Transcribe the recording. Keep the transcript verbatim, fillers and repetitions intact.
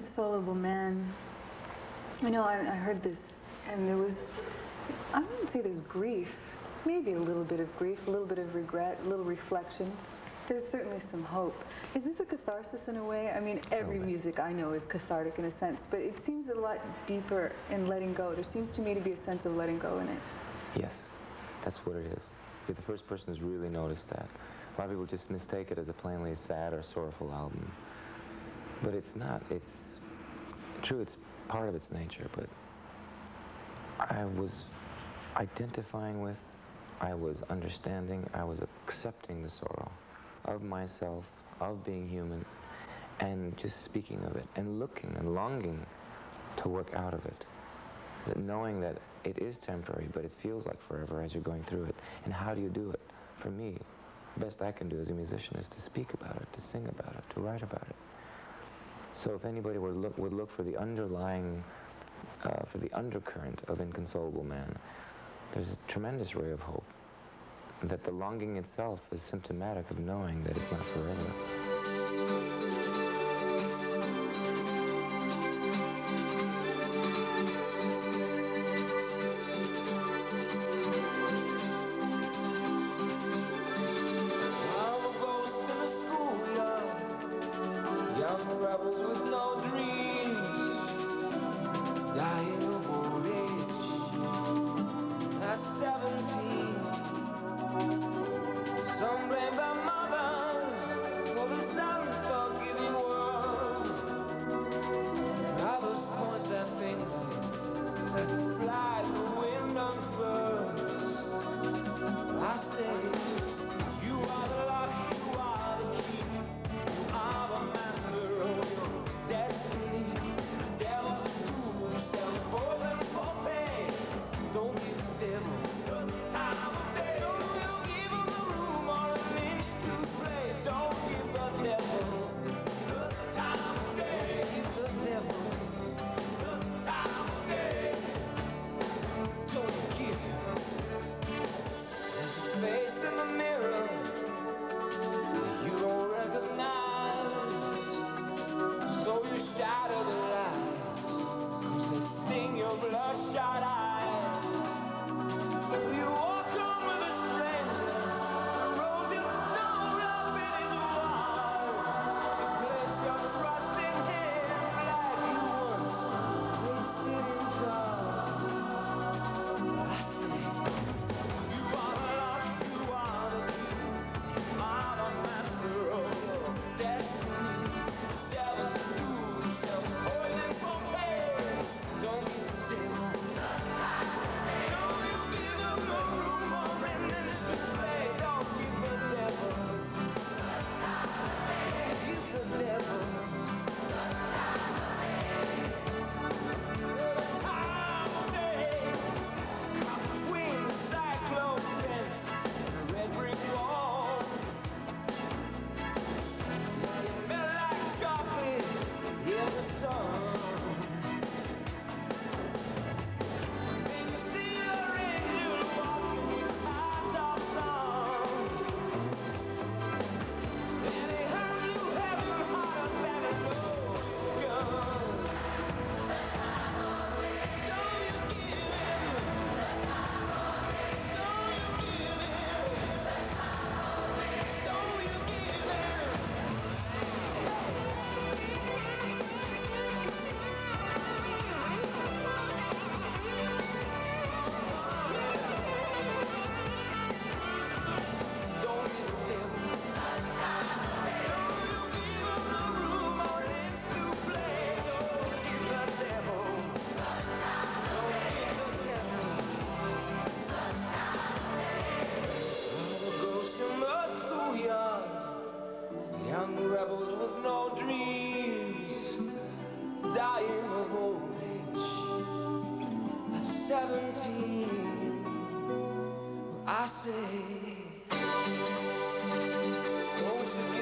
Inconsolable Man, I know I, I heard this, and there was, I wouldn't say there's grief, maybe a little bit of grief, a little bit of regret, a little reflection. There's certainly some hope. Is this a catharsis in a way? I mean, every music I know is cathartic in a sense, but it seems a lot deeper in letting go. There seems to me to be a sense of letting go in it. Yes, that's what it is. You're the first person who's really noticed that. A lot of people just mistake it as a plainly sad or sorrowful album. But it's not. It's true, it's part of its nature, but I was identifying with, I was understanding, I was accepting the sorrow of myself, of being human, and just speaking of it, and looking and longing to work out of it. That knowing that it is temporary, but it feels like forever as you're going through it. And how do you do it? For me, the best I can do as a musician is to speak about it, to sing about it, to write about it. So if anybody would look, would look for the underlying, uh, for the undercurrent of Inconsolable Man, there's a tremendous ray of hope. That the longing itself is symptomatic of knowing that it's not forever. I say, don't you